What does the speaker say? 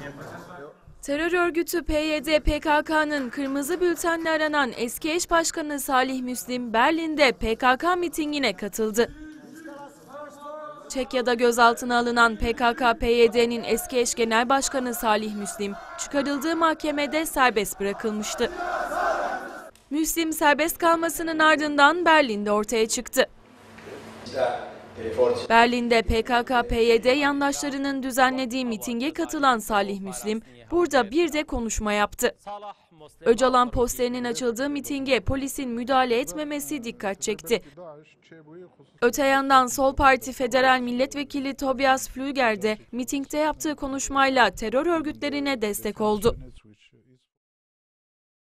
Terör örgütü PYD PKK'nın kırmızı bültenle aranan eski eş başkanı Salih Müslim Berlin'de PKK mitingine katıldı. Çekya'da gözaltına alınan PKK-PYD'nin eski eş genel başkanı Salih Müslim çıkarıldığı mahkemede serbest bırakılmıştı. Müslim serbest kalmasının ardından Berlin'de ortaya çıktı. Berlin'de PKK-PYD yandaşlarının düzenlediği mitinge katılan Salih Müslim burada bir de konuşma yaptı. Öcalan posterinin açıldığı mitinge polisin müdahale etmemesi dikkat çekti. Öte yandan Sol Parti Federal Milletvekili Tobias Flüger de mitingde yaptığı konuşmayla terör örgütlerine destek oldu.